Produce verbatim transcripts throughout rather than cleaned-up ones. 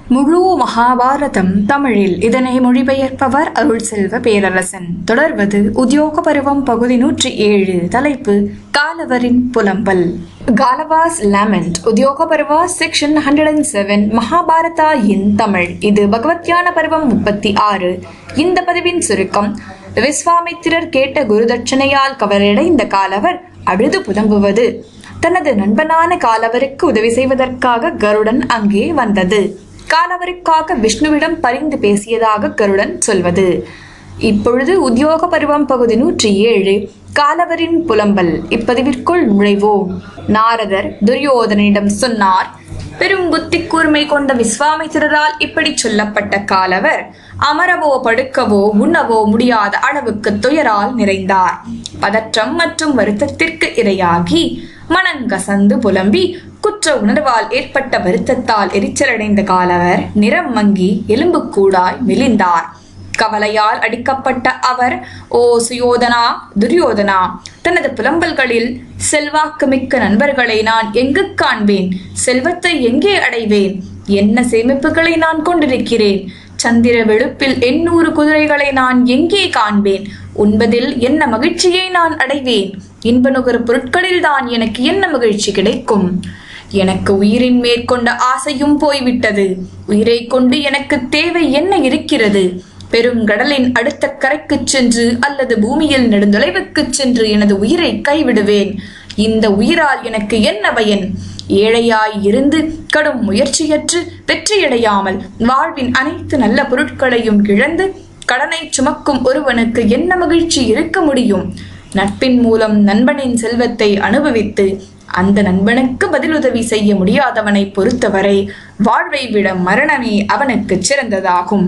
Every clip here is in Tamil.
முழு மகாபாரதம் தமிழில் இதனை மொழிபெயர்ப்பவர் அருள் செல்வ பேரரசன். தொடர்வது உத்யோக பருவம் பகுதி நூற்றி ஏழு. தலைப்பு காலவரின் புலம்பல். Galava's lament. Udyoga Parva section hundred and seven. Mahabharata in Tamil. இது பகவத்யான பருவம் முப்பத்தி ஆறு. இந்த பதிவின் சுருக்கம். விஸ்வாமித்திரர் கேட்ட குரு தட்சணையால் கவலையடைந்த காலவர் அழுது புலம்புவது. தனது நண்பனான காலவருக்கு உதவி செய்வதற்காக கருடன் அங்கே வந்தது. காலவருக்காக விஷ்ணுவிடம் பரிந்து பேசியதாக கருடன் சொல்வது. இப்பொழுது உத்யோக பருவம் பகுதி நூற்றி ஏழு. காலவரின் புலம்பல். இப்பதிவிற்குள் நுழைவோம். நாரதர் துரியோதனிடம் சொன்னார். பெரும் புத்தி கூர்மை கொண்ட விஸ்வாமித்திரரால் இப்படி சொல்லப்பட்ட காலவர் அமரவோ படுக்கவோ உண்ணவோ முடியாத அளவுக்கு துயரால் நிறைந்தார். பதற்றம் மற்றும் வருத்தத்திற்கு இரையாகி மனங்கசந்து புலம்பி குற்ற உணர்வால் ஏற்பட்ட வருத்தத்தால் எரிச்சலடைந்த காலவர் நிறம் மங்கி எலும்புக்கூடாய் மெலிந்தார். கவலையால் அடிக்கப்பட்ட அவர், ஓ சுயோதனா, துரியோதனா, தனது புலம்பல்களில் செல்வாக்கு மிக்க நண்பர்களை நான் எங்கு காண்பேன்? செல்வத்தை எங்கே அடைவேன்? என்ன சேமிப்புகளை நான் கொண்டிருக்கிறேன்? சந்திர வெளுப்பில் எண்ணூறு குதிரைகளை நான் எங்கே காண்பேன்? உண்பதில் என்ன மகிழ்ச்சியை நான் அடைவேன்? இன்ப நுகர் பொருட்களில் தான் எனக்கு என்ன மகிழ்ச்சி கிடைக்கும்? எனக்கு உயிரின் மேற்கொண்ட ஆசையும் போய்விட்டது. உயிரை கொண்டு எனக்கு தேவை என்ன இருக்கிறது? பெருங்கடலின் அடுத்த கரைக்கு சென்று அல்லது பூமியில் நெடுந்தொலைவுக்கு சென்று எனது உயிரை கைவிடுவேன். இந்த உயிரால் எனக்கு என்ன பயன்? ஏழையாய் இருந்து கடும் முயற்சியற்று வெற்றியடையாமல் வாழ்வின் அனைத்து நல்ல பொருட்களையும் இழந்து கடனை சுமக்கும் ஒருவனுக்கு என்ன மகிழ்ச்சி இருக்க முடியும்? நட்பின் மூலம் நண்பனின் செல்வத்தை அனுபவித்து அந்த நண்பனுக்கு பதிலுதவி செய்ய முடியாதவனை பொறுத்தவரை வாழ்வை விட மரணமே அவனுக்கு சிறந்ததாகும்.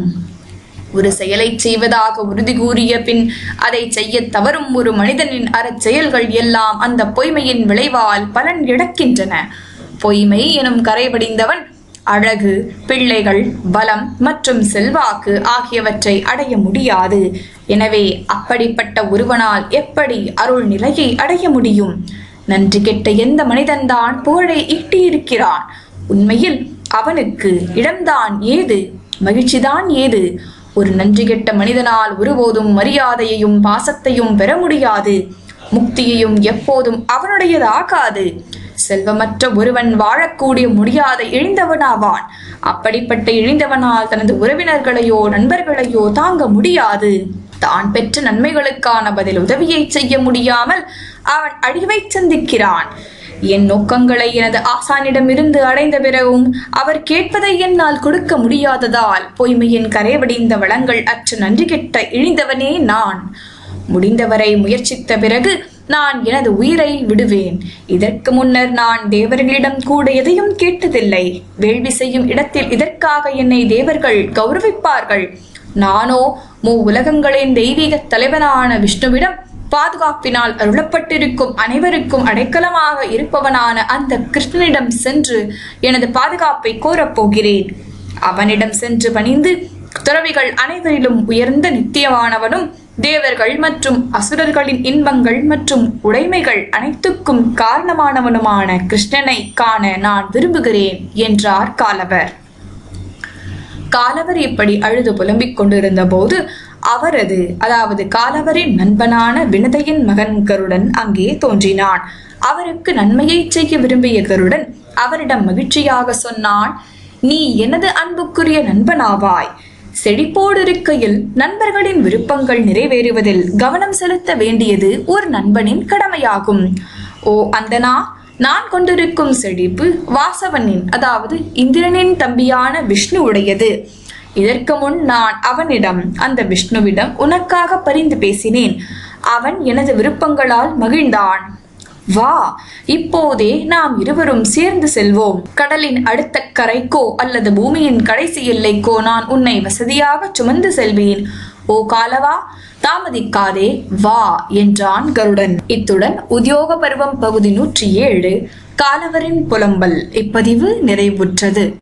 ஒரு செயலை செய்வதாக உறுதி கூறிய பின் அதை செய்ய தவறும் ஒரு மனிதனின் அறச் செயல்கள் எல்லாம் அந்த பொய்மையின் விளைவால் பலன் இழக்கின்றன. பொய்மை எனும் கரைபடிந்தவன் அழகு, பிள்ளைகள், பலம் மற்றும் செல்வாக்கு ஆகியவற்றை அடைய முடியாது. எனவே அப்படிப்பட்ட ஒருவனால் எப்படி அருள் நிலையை அடைய முடியும்? நன்றி கெட்ட எந்த மனிதன்தான் புகழை ஈட்டியிருக்கிறான்? உண்மையில் அவனுக்கு இடம்தான் ஏது, மகிழ்ச்சிதான் ஏது? ஒரு நன்றி கெட்ட மனிதனால் ஒருபோதும் மரியாதையையும் பாசத்தையும் பெற முடியாது. முக்தியையும் எப்போதும் அவனுடையதாகாது. செல்வமற்ற ஒருவன் வாழக்கூடிய முடியாத இழிந்தவனாவான். அப்படிப்பட்ட இழிந்தவனால் தனது உறவினர்களையோ நண்பர்களையோ தாங்க முடியாது. தான் பெற்ற நன்மைகளுக்கான பதில் உதவியை செய்ய முடியாமல் அவன் அழிவை சந்திக்கிறான். என் நோக்கங்களை எனது ஆசானிடம் இருந்து அடைந்த பிறகும் அவர் கேட்பதை என்னால் கொடுக்க முடியாததால் பொய்மையின் கரைவடிந்த வளங்கள் அற்ற நன்றி கெட்ட இழிந்தவனே நான். முடிந்தவரை முயற்சித்த பிறகு நான் எனது உயிரை விடுவேன். இதற்கு முன்னர் நான் தேவர்களிடம் கூட எதையும் கேட்டதில்லை. வேள்வி செய்யும் இடத்தில் இதற்காக என்னை தேவர்கள் கௌரவிப்பார்கள். நானோ மூ உலகங்களின் தெய்வீக தலைவனான விஷ்ணுவிடம் பாதுகாப்பினால் அருளப்பட்டிருக்கும் அனைவருக்கும் அடைக்கலமாக இருப்பவனான அந்த கிருஷ்ணனிடம் சென்று எனது பாதுகாப்பை கோரப்போகிறேன். அவனிடம் சென்று பணிந்து துறவிகள் அனைவரிலும் உயர்ந்த நித்தியமானவனும் தேவர்கள் மற்றும் அசுரர்களின் இன்பங்கள் மற்றும் உடைமைகள் அனைத்துக்கும் காரணமானவனுமான கிருஷ்ணனை காண நான் விரும்புகிறேன் என்றார் காலவர். காலவர் இப்படி அழுது புலம்பிக் கொண்டிருந்த போது அவரது அதாவது காலவரின் நண்பனான வினதையின் மகன் கருடன் அங்கே தோன்றினான். அவருக்கு நன்மையை செய்ய விரும்பிய கருடன் அவரிடம் மகிழ்ச்சியாக சொன்னான். நீ எனது அன்புக்குரிய நண்பனாவாய். செழிப்போடு இருக்கையில் நண்பர்களின் விருப்பங்கள் நிறைவேறுவதில் கவனம் செலுத்த வேண்டியது ஒரு நண்பனின் கடமையாகும். ஓ அந்தனா, நான் கொண்டிருக்கும் செழிப்பு வாசவனின் அதாவது இந்திரனின் தம்பியான விஷ்ணு உடையது. இதற்கு முன் நான் அவனிடம் அந்த விஷ்ணுவிடம் உனக்காக பரிந்து பேசினேன். அவன் எனது விருப்பங்களால் மகிழ்ந்தான். வா, இப்போதே நாம் இருவரும் சேர்ந்து செல்வோம். கடலின் அடுத்த கரைக்கோ அல்லது பூமியின் கடைசி எல்லைக்கோ நான் உன்னை வசதியாக சுமந்து செல்வேன். ஓ காலவா, தாமதிக்காதே, வா என்றான் கருடன். இத்துடன் உத்யோக பருவம் பகுதி நூற்றி ஏழு காலவரின் புலம்பல் இப்பதிவு நிறைவுற்றது.